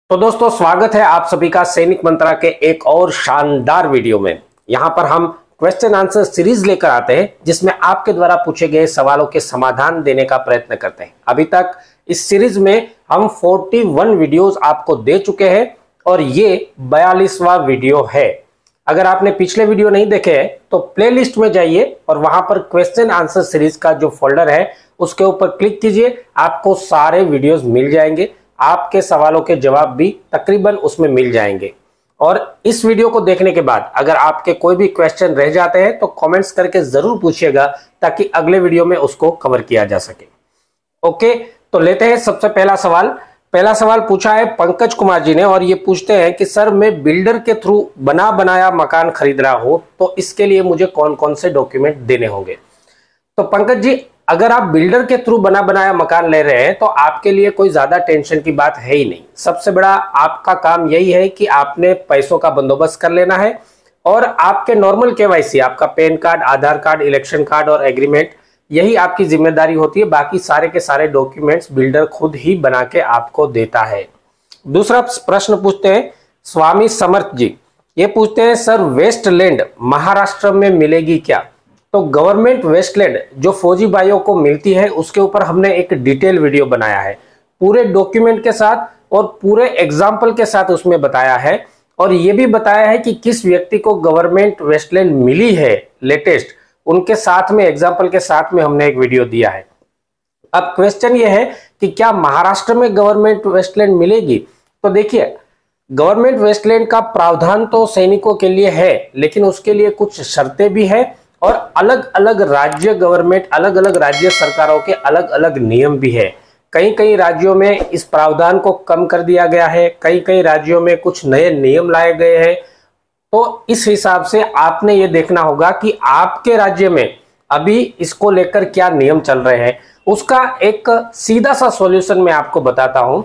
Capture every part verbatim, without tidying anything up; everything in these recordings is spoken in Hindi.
तो दोस्तों स्वागत है आप सभी का सैनिक मंत्रा के एक और शानदार वीडियो में। यहाँ पर हम क्वेश्चन आंसर सीरीज लेकर आते हैं जिसमें आपके द्वारा पूछे गए सवालों के समाधान देने का प्रयत्न करते हैं। अभी तक इस सीरीज में हम इकतालीस वीडियोस आपको दे चुके हैं और ये बयालीसवां वीडियो है। अगर आपने पिछले वीडियो नहीं देखे हैं तो प्लेलिस्ट में जाइए और वहां पर क्वेश्चन आंसर सीरीज का जो फोल्डर है उसके ऊपर क्लिक कीजिए, आपको सारे वीडियोस मिल जाएंगे। आपके सवालों के जवाब भी तकरीबन उसमें मिल जाएंगे। और इस वीडियो को देखने के बाद अगर आपके कोई भी क्वेश्चन रह जाते हैं तो कमेंट्स करके जरूर पूछिएगा ताकि अगले वीडियो में उसको कवर किया जा सके। ओके, तो लेते हैं सबसे पहला सवाल। पहला सवाल पूछा है पंकज कुमार जी ने और ये पूछते हैं कि सर मैं बिल्डर के थ्रू बना बनाया मकान खरीद रहा हूं तो इसके लिए मुझे कौन कौन से डॉक्यूमेंट देने होंगे। तो पंकज जी, अगर आप बिल्डर के थ्रू बना बनाया मकान ले रहे हैं तो आपके लिए कोई ज्यादा टेंशन की बात है ही नहीं। सबसे बड़ा आपका काम यही है कि आपने पैसों का बंदोबस्त कर लेना है और आपके नॉर्मल केवाईसी, आपका PAN card, Aadhaar card, election card और एग्रीमेंट, यही आपकी जिम्मेदारी होती है। बाकी सारे के सारे डॉक्यूमेंट्स बिल्डर खुद ही बना के आपको देता है। दूसरा प्रश्न पूछते हैं स्वामी समर्थ जी, ये पूछते हैं सर वेस्टलैंड महाराष्ट्र में मिलेगी क्या। तो गवर्नमेंट वेस्टलैंड जो फौजी भाइयों को मिलती है उसके ऊपर हमने एक डिटेल वीडियो बनाया है, पूरे डॉक्यूमेंट के साथ और पूरे एग्जाम्पल के साथ उसमें बताया है और ये भी बताया है कि किस व्यक्ति को गवर्नमेंट वेस्टलैंड मिली है लेटेस्ट, उनके साथ में एग्जाम्पल के साथ में हमने एक वीडियो दिया है। अब क्वेश्चन ये है कि क्या महाराष्ट्र में गवर्नमेंट वेस्टलैंड मिलेगी। तो देखिए, गवर्नमेंट वेस्टलैंड का प्रावधान तो सैनिकों के लिए है लेकिन उसके लिए कुछ शर्तें भी है और अलग अलग राज्य गवर्नमेंट, अलग अलग राज्य सरकारों के अलग अलग नियम भी है। कई कई राज्यों में इस प्रावधान को कम कर दिया गया है, कई कई राज्यों में कुछ नए नियम लाए गए हैं। तो इस हिसाब से आपने ये देखना होगा कि आपके राज्य में अभी इसको लेकर क्या नियम चल रहे हैं। उसका एक सीधा सा सॉल्यूशन मैं आपको बताता हूं।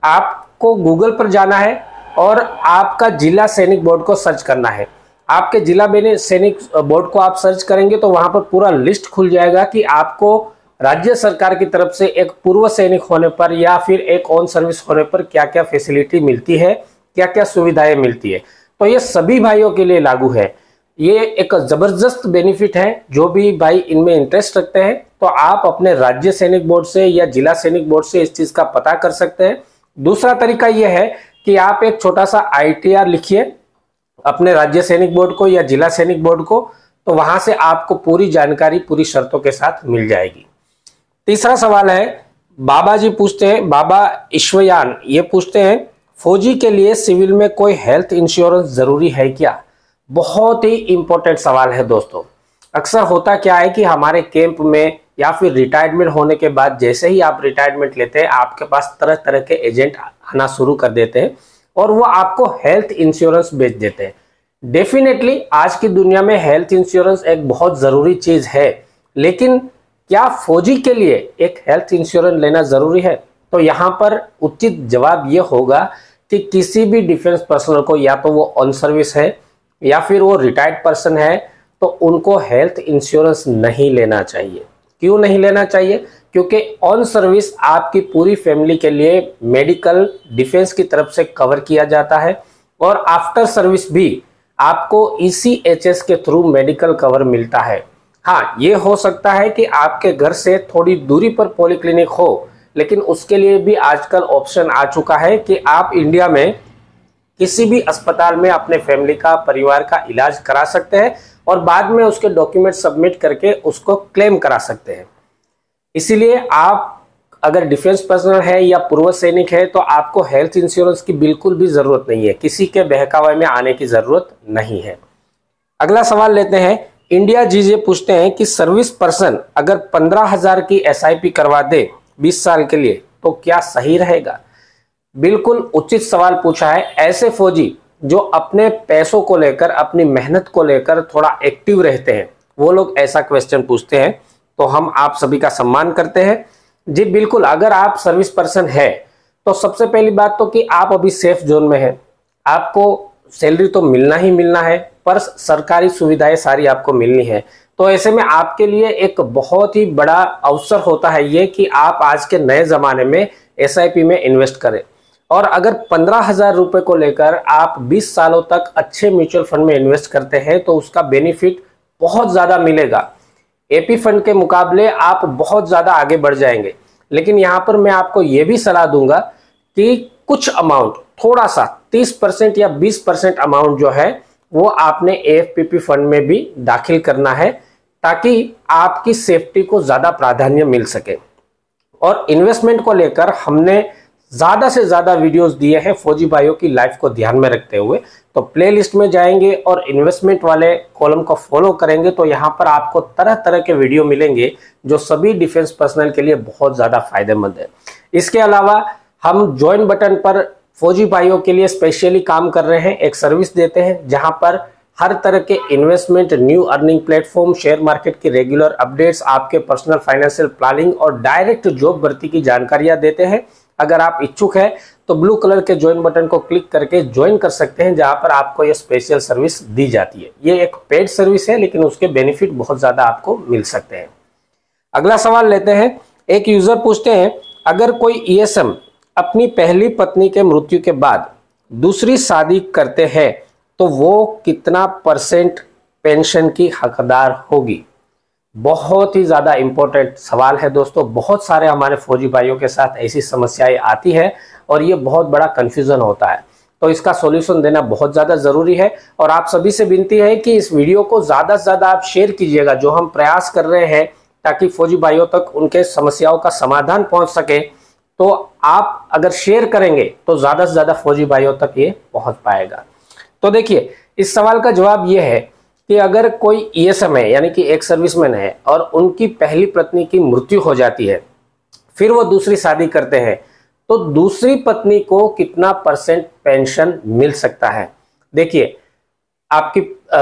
आपको गूगल पर जाना है और आपका जिला सैनिक बोर्ड को सर्च करना है। आपके जिला सैनिक बोर्ड को आप सर्च करेंगे तो वहां पर पूरा लिस्ट खुल जाएगा कि आपको राज्य सरकार की तरफ से एक पूर्व सैनिक होने पर या फिर एक ऑन सर्विस होने पर क्या क्या फैसिलिटी मिलती है, क्या क्या सुविधाएं मिलती है। तो ये सभी भाइयों के लिए लागू है। ये एक जबरदस्त बेनिफिट है। जो भी भाई इनमें इंटरेस्ट रखते हैं तो आप अपने राज्य सैनिक बोर्ड से या जिला सैनिक बोर्ड से इस चीज का पता कर सकते हैं। दूसरा तरीका यह है कि आप एक छोटा सा आई टी आर लिखिए अपने राज्य सैनिक बोर्ड को या जिला सैनिक बोर्ड को, तो वहां से आपको पूरी जानकारी पूरी शर्तों के साथ मिल जाएगी। तीसरा सवाल है बाबा जी पूछते हैं, बाबा ईश्वयान ये पूछते हैं फौजी के लिए सिविल में कोई हेल्थ इंश्योरेंस जरूरी है क्या। बहुत ही इंपॉर्टेंट सवाल है दोस्तों। अक्सर होता क्या है कि हमारे कैंप में या फिर रिटायरमेंट होने के बाद जैसे ही आप रिटायरमेंट लेते हैं आपके पास तरह तरह के एजेंट आना शुरू कर देते हैं और वो आपको हेल्थ इंश्योरेंस बेच देते हैं। डेफिनेटली आज की दुनिया में हेल्थ इंश्योरेंस एक बहुत जरूरी चीज है, लेकिन क्या फौजी के लिए एक हेल्थ इंश्योरेंस लेना जरूरी है। तो यहाँ पर उचित जवाब ये होगा कि किसी भी डिफेंस पर्सनल को, या तो वो ऑन सर्विस है या फिर वो रिटायर्ड पर्सन है, तो उनको हेल्थ इंश्योरेंस नहीं लेना चाहिए। क्यों नहीं लेना चाहिए? क्योंकि ऑन सर्विस आपकी पूरी फैमिली के लिए मेडिकल डिफेंस की तरफ से कवर किया जाता है और आफ्टर सर्विस भी आपको ई सी एच एस के थ्रू मेडिकल कवर मिलता है। हाँ, ये हो सकता है कि आपके घर से थोड़ी दूरी पर पॉलीक्लिनिक हो, लेकिन उसके लिए भी आजकल ऑप्शन आ चुका है कि आप इंडिया में किसी भी अस्पताल में अपने फैमिली का, परिवार का इलाज करा सकते हैं और बाद में उसके डॉक्यूमेंट सबमिट करके उसको क्लेम करा सकते हैं। इसीलिए आप अगर डिफेंस पर्सनल है या पूर्व सैनिक है तो आपको हेल्थ इंश्योरेंस की बिल्कुल भी जरूरत नहीं है, किसी के बहकावे में आने की जरूरत नहीं है। अगला सवाल लेते हैं। इंडिया जी जे पूछते हैं कि सर्विस पर्सन अगर पंद्रह हजार की एस आई पी करवा दे बीस साल के लिए तो क्या सही रहेगा। बिल्कुल उचित सवाल पूछा है। ऐसे फौजी जो अपने पैसों को लेकर, अपनी मेहनत को लेकर थोड़ा एक्टिव रहते हैं, वो लोग ऐसा क्वेश्चन पूछते हैं, तो हम आप सभी का सम्मान करते हैं। जी बिल्कुल, अगर आप सर्विस पर्सन है तो सबसे पहली बात तो कि आप अभी सेफ जोन में हैं, आपको सैलरी तो मिलना ही मिलना है पर सरकारी सुविधाएं सारी आपको मिलनी है। तो ऐसे में आपके लिए एक बहुत ही बड़ा अवसर होता है ये कि आप आज के नए जमाने में एस आई पी में इन्वेस्ट करें और अगर पंद्रह हजार रुपए को लेकर आप बीस सालों तक अच्छे म्यूचुअल फंड में इन्वेस्ट करते हैं तो उसका बेनिफिट बहुत ज्यादा मिलेगा। एपी फंड के मुकाबले आप बहुत ज्यादा आगे बढ़ जाएंगे। लेकिन यहां पर मैं आपको यह भी सलाह दूंगा कि कुछ अमाउंट, थोड़ा सा तीस परसेंट या बीस परसेंट अमाउंट जो है वो आपने एएफपीपी फंड में भी दाखिल करना है, ताकि आपकी सेफ्टी को ज्यादा प्राधान्य मिल सके। और इन्वेस्टमेंट को लेकर हमने ज्यादा से ज्यादा वीडियोस दिए हैं फौजी भाइयों की लाइफ को ध्यान में रखते हुए। तो प्लेलिस्ट में जाएंगे और इन्वेस्टमेंट वाले कॉलम को फॉलो करेंगे तो यहाँ पर आपको तरह तरह के वीडियो मिलेंगे जो सभी डिफेंस पर्सनल के लिए बहुत ज्यादा फायदेमंद है। इसके अलावा हम ज्वाइन बटन पर फौजी भाइयों के लिए स्पेशली काम कर रहे हैं, एक सर्विस देते हैं जहां पर हर तरह के investment, new earning platform, share market की रेगुलर अपडेट्स, आपके पर्सनल फाइनेंशियल प्लानिंग और डायरेक्ट जॉब भर्ती की जानकारियां देते हैं। अगर आप इच्छुक हैं तो ब्लू कलर के ज्वाइन बटन को क्लिक करके ज्वाइन कर सकते हैं, जहां पर आपको ये स्पेशल सर्विस दी जाती है। ये एक पेड सर्विस है लेकिन उसके बेनिफिट बहुत ज्यादा आपको मिल सकते हैं। अगला सवाल लेते हैं। एक यूजर पूछते हैं, अगर कोई ईएसएम अपनी पहली पत्नी के मृत्यु के बाद दूसरी शादी करते हैं तो वो कितना परसेंट पेंशन की हकदार होगी? बहुत ही ज्यादा इंपॉर्टेंट सवाल है दोस्तों। बहुत सारे हमारे फौजी भाइयों के साथ ऐसी समस्याएं आती है और ये बहुत बड़ा कंफ्यूजन होता है, तो इसका सॉल्यूशन देना बहुत ज्यादा जरूरी है। और आप सभी से विनती है कि इस वीडियो को ज्यादा से ज्यादा आप शेयर कीजिएगा, जो हम प्रयास कर रहे हैं ताकि फौजी भाइयों तक उनके समस्याओं का समाधान पहुंच सके। तो आप अगर शेयर करेंगे तो ज्यादा से ज्यादा फौजी भाइयों तक ये पहुंच पाएगा। तो देखिए, इस सवाल का जवाब ये है कि अगर कोई ईएसएम है यानी कि एक सर्विसमैन है और उनकी पहली पत्नी की मृत्यु हो जाती है, फिर वो दूसरी शादी करते हैं, तो दूसरी पत्नी को कितना परसेंट पेंशन मिल सकता है? देखिए, आपकी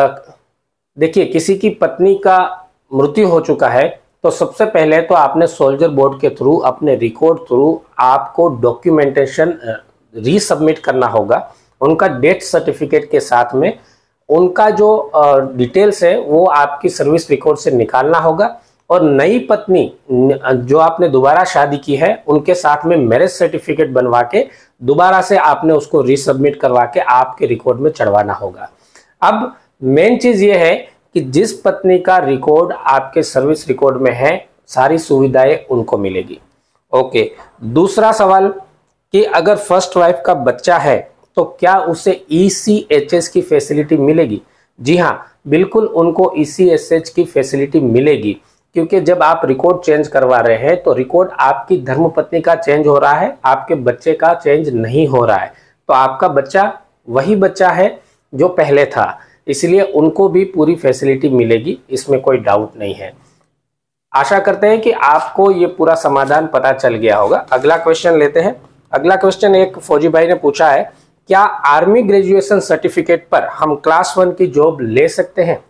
देखिए किसी की पत्नी का मृत्यु हो चुका है तो सबसे पहले तो आपने सोल्जर बोर्ड के थ्रू, अपने रिकॉर्ड थ्रू आपको डॉक्यूमेंटेशन रीसबमिट करना होगा। उनका डेथ सर्टिफिकेट के साथ में उनका जो डिटेल्स है वो आपकी सर्विस रिकॉर्ड से निकालना होगा। और नई पत्नी जो आपने दोबारा शादी की है उनके साथ में मैरिज सर्टिफिकेट बनवा के दोबारा से आपने उसको रीसबमिट करवा के आपके रिकॉर्ड में चढ़वाना होगा। अब मेन चीज ये है कि जिस पत्नी का रिकॉर्ड आपके सर्विस रिकॉर्ड में है, सारी सुविधाएं उनको मिलेगी। ओके, दूसरा सवाल कि अगर फर्स्ट वाइफ का बच्चा है तो क्या उसे ईसीएचएस की फैसिलिटी मिलेगी? जी हाँ, बिल्कुल उनको ईसीएचएस की फैसिलिटी मिलेगी, क्योंकि जब आप रिकॉर्ड चेंज करवा रहे हैं तो रिकॉर्ड आपकी धर्मपत्नी का चेंज हो रहा है, आपके बच्चे का चेंज नहीं हो रहा है। तो आपका बच्चा वही बच्चा है जो पहले था, इसलिए उनको भी पूरी फैसिलिटी मिलेगी, इसमें कोई डाउट नहीं है। आशा करते हैं कि आपको ये पूरा समाधान पता चल गया होगा। अगला क्वेश्चन लेते हैं। अगला क्वेश्चन एक फौजी भाई ने पूछा है, क्या आर्मी ग्रेजुएशन सर्टिफिकेट पर हम क्लास वन की जॉब ले सकते हैं?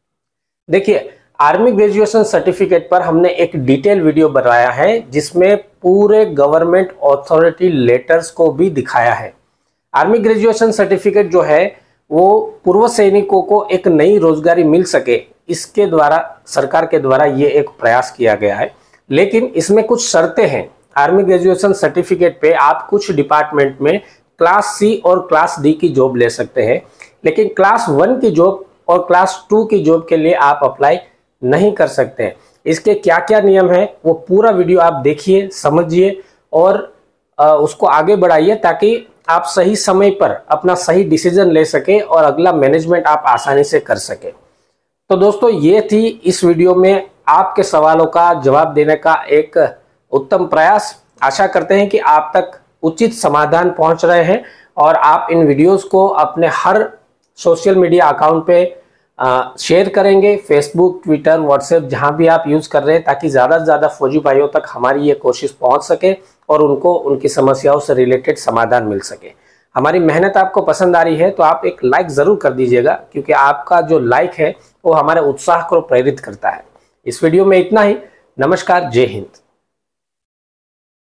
देखिए, आर्मी ग्रेजुएशन सर्टिफिकेट पर हमने एक डिटेल वीडियो बनाया है जिसमें पूरे गवर्नमेंट अथॉरिटी लेटर्स को भी दिखाया है। आर्मी ग्रेजुएशन सर्टिफिकेट जो है वो पूर्व सैनिकों को एक नई रोजगारी मिल सके, इसके द्वारा सरकार के द्वारा ये एक प्रयास किया गया है। लेकिन इसमें कुछ शर्तें हैं। आर्मी ग्रेजुएशन सर्टिफिकेट पे आप कुछ डिपार्टमेंट में क्लास सी और क्लास डी की जॉब ले सकते हैं, लेकिन क्लास वन की जॉब और क्लास टू की जॉब के लिए आप अप्लाई नहीं कर सकते हैं। इसके क्या क्या नियम है वो पूरा वीडियो आप देखिए, समझिए और आ, उसको आगे बढ़ाइए, ताकि आप सही समय पर अपना सही डिसीजन ले सके और अगला मैनेजमेंट आप आसानी से कर सके। तो दोस्तों, ये थी इस वीडियो में आपके सवालों का जवाब देने का एक उत्तम प्रयास। आशा करते हैं कि आप तक उचित समाधान पहुंच रहे हैं और आप इन वीडियोस को अपने हर सोशल मीडिया अकाउंट पे शेयर करेंगे, फेसबुक, ट्विटर, व्हाट्सएप, जहां भी आप यूज कर रहे हैं, ताकि ज्यादा से ज्यादा फौजी भाइयों तक हमारी ये कोशिश पहुंच सके और उनको उनकी समस्याओं से रिलेटेड समाधान मिल सके। हमारी मेहनत आपको पसंद आ रही है तो आप एक लाइक जरूर कर दीजिएगा, क्योंकि आपका जो लाइक है वो हमारे उत्साह को प्रेरित करता है। इस वीडियो में इतना ही। नमस्कार, जय हिंद।